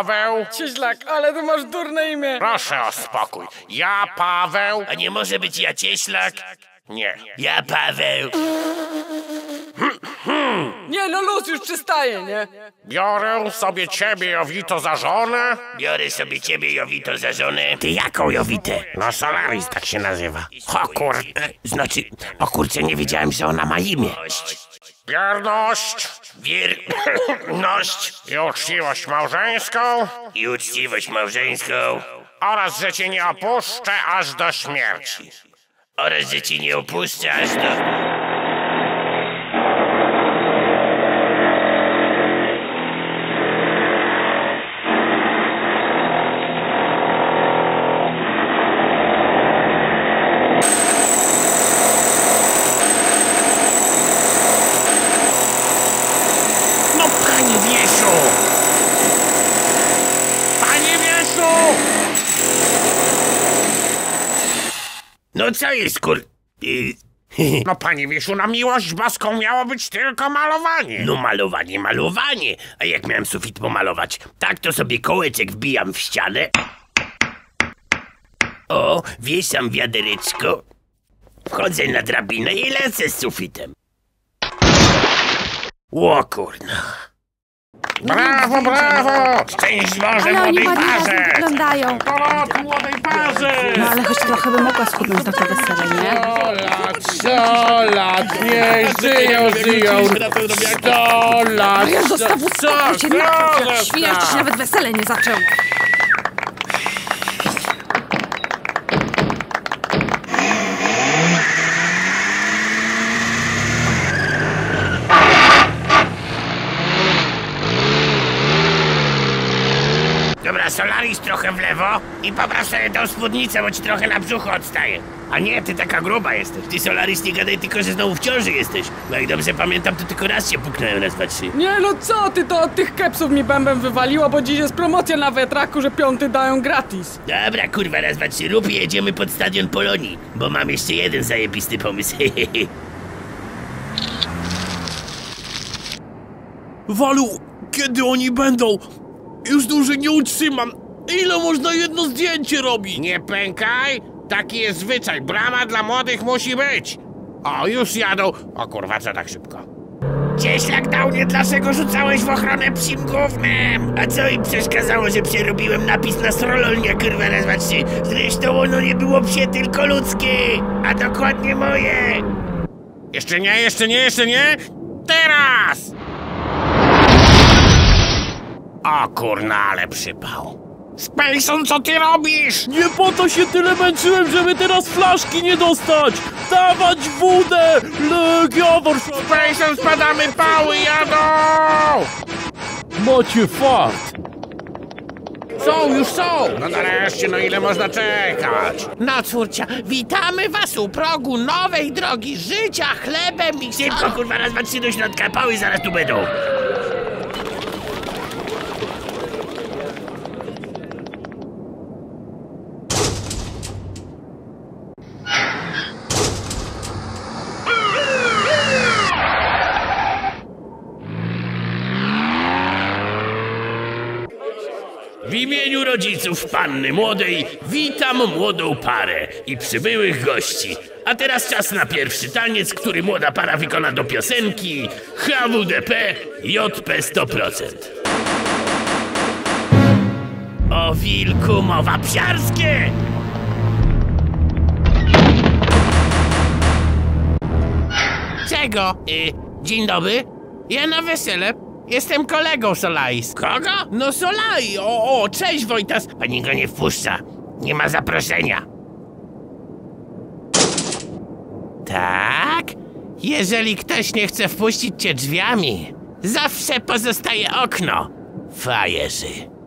Paweł. Cieślak, ale ty masz durne imię. Proszę o spokój. Ja Paweł. A nie może być ja Cieślak? Nie. Ja Paweł. Nie, no luz już przystaje, nie? Biorę sobie ciebie, Jowito, za żonę. Biorę sobie ciebie, Jowito, za żonę. Ty jaką Jowitę? No Solaris tak się nazywa. O kurczę, znaczy, o kurczę, nie wiedziałem, że ona ma imię. Wierność. Wierność I uczciwość małżeńską. i uczciwość małżeńską Oraz, że cię nie opuszczę aż do śmierci. oraz, że ci nie opuszczę aż do... No pani Wiesiu! Panie Wiesiu! No co jest, No panie Wiesiu, na miłość boską miało być tylko malowanie. No malowanie. A jak miałem sufit pomalować? Tak to sobie kołeczek wbijam w ścianę. O, wieszam wiadereczko. Wchodzę na drabinę i lecę z sufitem. O kurna. Brawo, brawo! Szczęść Boże Ale oni młodej ładnie parze! razem wyglądają. Powrotu młodej parze! No ale choć trochę bym mogła schudnąć na to wesele, nie? 100 lat, niech żyją. 100 lat. Ja dostawu spokój cię, jak świnia, jeszcze się nawet wesele nie zaczęło. Dobra, Solaris trochę w lewo i popraw sobie tą spódnicę, bo ci trochę na brzuchu odstaje. A nie, ty taka gruba jesteś. Ty, Solaris, nie gadaj tylko, że znowu w ciąży jesteś. Bo jak dobrze pamiętam, to tylko raz się puknąłem, raz, dwa, trzy. Nie no co ty, to od tych kepsów mi bębem wywaliło, bo dziś jest promocja na wiatraku, że 5 dają gratis. Dobra, kurwa, raz, dwa, trzy, rób i jedziemy pod stadion Polonii. Bo mam jeszcze jeden zajebisty pomysł. Walu, kiedy oni będą? Już dłużej nie utrzymam. Ile można jedno zdjęcie robić? Nie pękaj! Taki jest zwyczaj. Brama dla młodych musi być. O, już jadą. O kurwa, co tak szybko? Cieślak dał mnie, dlaczego rzucałeś w ochronę psim gównem? A co im przeszkadzało, że przerobiłem napis na strololnia, kurwa, raz, dwa, trzy? Zresztą ono nie było psie, tylko ludzkie, a dokładnie moje. Jeszcze nie! Teraz! O kurna, ale przypał. Spacon, co ty robisz? Nie po to się tyle męczyłem, żeby teraz flaszki nie dostać! Dawać wódę! Legia Warszawa! Spacon, spadamy, pały jadą! Macie fart! Już są! No nareszcie, no ile można czekać? No córcia, witamy was u progu nowej drogi życia, chlebem i... Szybko, kurwa, raz, dwa, trzy do środka, pały zaraz tu będą. W imieniu rodziców panny młodej witam młodą parę i przybyłych gości. A teraz czas na pierwszy taniec, który młoda para wykona do piosenki HWDP JP 100%. O wilku mowa psiarskie! Czego? Dzień dobry. Ja na wesele. Jestem kolegą Solais. Kogo? No Solai! O, cześć Wojtas! Pani go nie wpuszcza. Nie ma zaproszenia. Tak? Jeżeli ktoś nie chce wpuścić cię drzwiami, zawsze pozostaje okno. Fajerzy.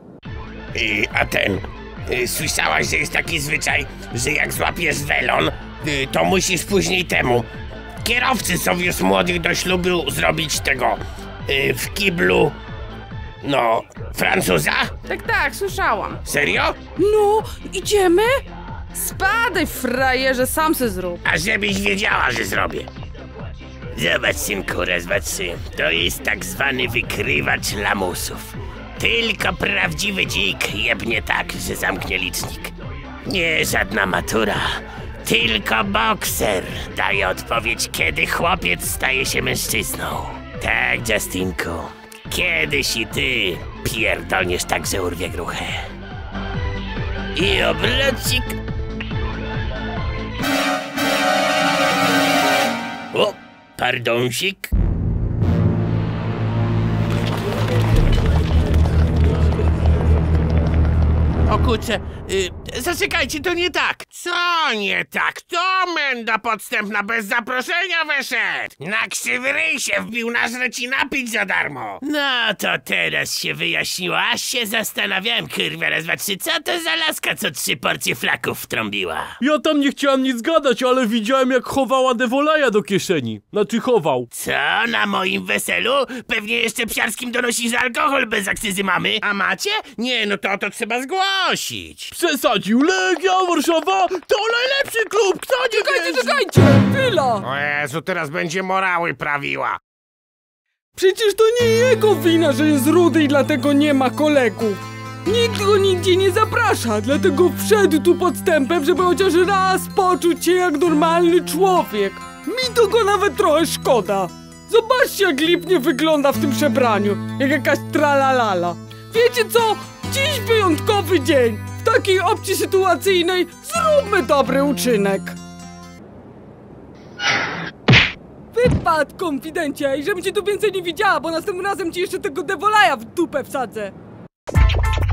Słyszałaś, że jest taki zwyczaj, że jak złapiesz welon, to musisz później temu kierowcy sowius młodych do ślubu zrobić tego w kiblu, no, Francuza? Tak, słyszałam. Serio? No, idziemy? Spadaj, frajerze, sam se zrób. A żebyś wiedziała, że zrobię. Zobacz, synku, raz, dwa, trzy. To jest tak zwany wykrywacz lamusów. Tylko prawdziwy dzik jebnie tak, że zamknie licznik. Nie żadna matura, tylko bokser daje odpowiedź, kiedy chłopiec staje się mężczyzną. Tak, Justinku, kiedyś i ty pierdolniesz tak, że urwie gruchę. I obrocik... O, pardonsik. O kurczę, zaczekajcie, to nie tak. Co nie tak? To menda podstępna bez zaproszenia wyszedł. Na krzywy ryj się wbił, nażre ci napić za darmo. No to teraz się wyjaśniło, aż się zastanawiałem, kurwa, raz, dwa, trzy, co to za laska, co 3 porcje flaków wtrąbiła? Ja tam nie chciałem nic gadać, ale widziałem jak chowała Devoleja do kieszeni. Znaczy chował. Co, na moim weselu? Pewnie jeszcze psiarskim donosisz alkohol bez akcyzy mamy? A macie? Nie, no to trzeba zgłosić. Przesadził. Legia Warszawa to najlepszy klub, kto nie wierzy? Czekajcie, chwila! O Jezu, teraz będzie morały prawiła. Przecież to nie jego wina, że jest rudy i dlatego nie ma kolegów. Nikt go nigdzie nie zaprasza, dlatego wszedł tu podstępem, żeby chociaż raz poczuć się jak normalny człowiek. Mi to go nawet trochę szkoda. Zobaczcie, jak lipnie wygląda w tym przebraniu, jak jakaś tralalala. Wiecie co? Dziś wyjątkowy dzień. W takiej opcji sytuacyjnej zróbmy dobry uczynek. Wypadł, konfidencie, i żebym cię tu więcej nie widziała, bo następnym razem ci jeszcze tego Devoleja w dupę wsadzę.